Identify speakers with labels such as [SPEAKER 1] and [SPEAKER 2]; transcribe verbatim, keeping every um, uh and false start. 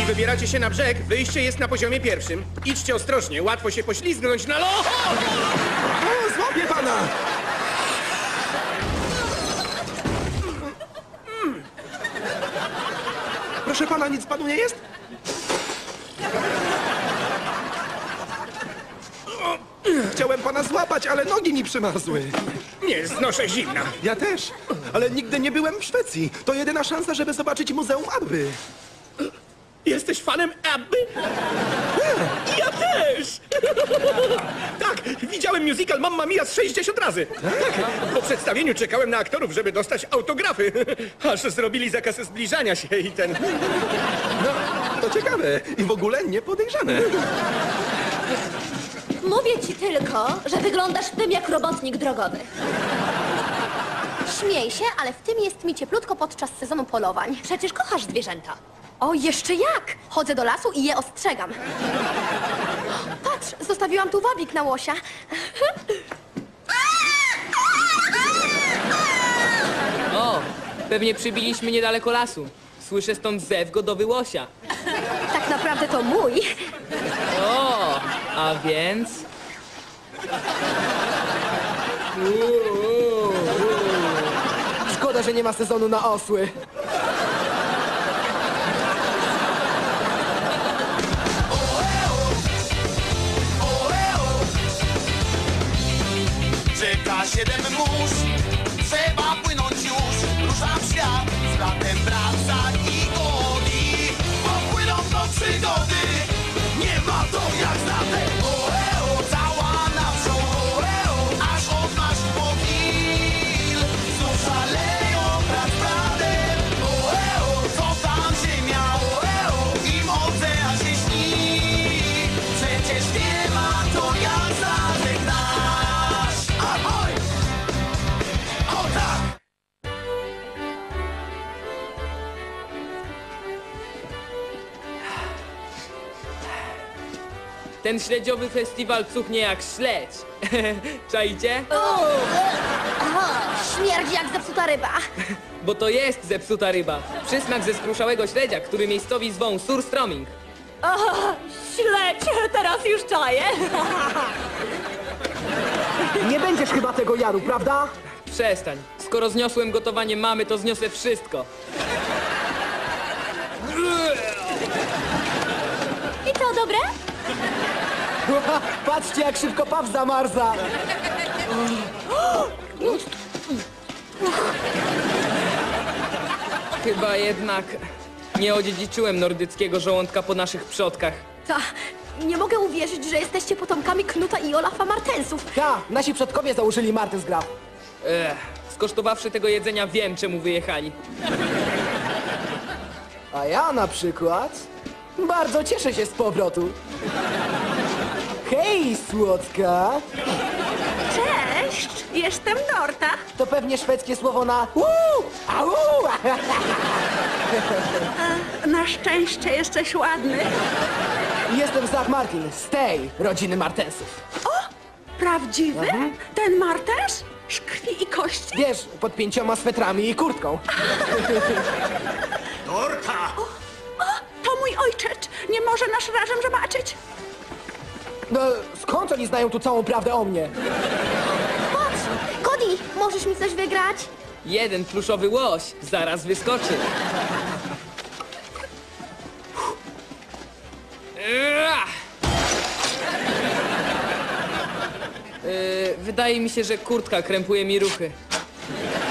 [SPEAKER 1] wybieracie się na brzeg, wyjście jest na poziomie pierwszym. Idźcie ostrożnie, łatwo się poślizgnąć na lo...
[SPEAKER 2] O, złapię pana! Proszę pana, nic panu nie jest? Chciałem pana złapać, ale nogi mi przymarzły.
[SPEAKER 1] Nie znoszę zimna.
[SPEAKER 2] Ja też, ale nigdy nie byłem w Szwecji. To jedyna szansa, żeby zobaczyć Muzeum Abby.
[SPEAKER 1] Jesteś fanem Abby? Ja też! Tak, widziałem musical Mamma Mia z sześćdziesiąt razy. Tak, po przedstawieniu czekałem na aktorów, żeby dostać autografy. Aż zrobili zakaz zbliżania się i ten...
[SPEAKER 2] No, to ciekawe i w ogóle niepodejrzane.
[SPEAKER 3] Mówię ci tylko, że wyglądasz w tym jak robotnik drogowy. Śmiej się, ale w tym jest mi cieplutko podczas sezonu polowań. Przecież kochasz zwierzęta. O, jeszcze jak! Chodzę do lasu i je ostrzegam. Patrz, zostawiłam tu wabik na łosia.
[SPEAKER 4] O, pewnie przybiliśmy niedaleko lasu. Słyszę stąd zew godowy łosia.
[SPEAKER 3] Tak naprawdę to mój.
[SPEAKER 4] O, a więc...
[SPEAKER 5] Szkoda, że nie ma sezonu na osły.
[SPEAKER 6] Czeka siedem mórz, trzeba płynąć już. Ruszam w świat, z bratem wraca i goni. Popłyną do przygody, nie ma to jak znate. Oreo, cała na wsią, oreo, aż od nasz mogil. Znów szaleją brat z bratem, oreo, co tam ziemia, oreo, im ocean się śni. Przecież nie ma to jak zażegnać. Ahoj! O tak!
[SPEAKER 4] Ten śledziowy festiwal cuchnie jak śledź. Czajcie?
[SPEAKER 3] Aha, śmierdzi jak zepsuta ryba.
[SPEAKER 4] Bo to jest zepsuta ryba. Przysmak ze skruszałego śledzia, który miejscowi zwą surströmming.
[SPEAKER 3] O, śledź, teraz już czaję.
[SPEAKER 5] Nie będziesz chyba tego jaru, prawda?
[SPEAKER 4] Przestań. Skoro zniosłem gotowanie mamy, to zniosę wszystko.
[SPEAKER 3] I to dobre?
[SPEAKER 5] Patrzcie, jak szybko paw zamarza.
[SPEAKER 4] Chyba jednak nie odziedziczyłem nordyckiego żołądka po naszych przodkach.
[SPEAKER 3] Ta, nie mogę uwierzyć, że jesteście potomkami Knuta i Olafa Martensów.
[SPEAKER 5] Ta, nasi przodkowie założyli Martensgraf.
[SPEAKER 4] Ech, skosztowawszy tego jedzenia, wiem, czemu wyjechali.
[SPEAKER 5] A ja na przykład bardzo cieszę się z powrotu. Hej, słodka!
[SPEAKER 7] Cześć, jestem Dorta.
[SPEAKER 5] To pewnie szwedzkie słowo na uuu, au!
[SPEAKER 7] Na szczęście jesteś ładny.
[SPEAKER 5] Jestem Zach Martin z tej rodziny Martensów.
[SPEAKER 7] O, prawdziwy? Ten Martens? Z krwi i kości?
[SPEAKER 5] Wiesz, pod pięcioma swetrami i kurtką.
[SPEAKER 6] Dorta!
[SPEAKER 7] To mój ojczeć. Nie może nas razem zobaczyć.
[SPEAKER 5] No, skąd oni znają tu całą prawdę o mnie?
[SPEAKER 3] Patrz, Cody, możesz mi coś wygrać?
[SPEAKER 4] Jeden pluszowy łoś zaraz wyskoczy. Ech. Yy, wydaje mi się, że kurtka krępuje mi ruchy.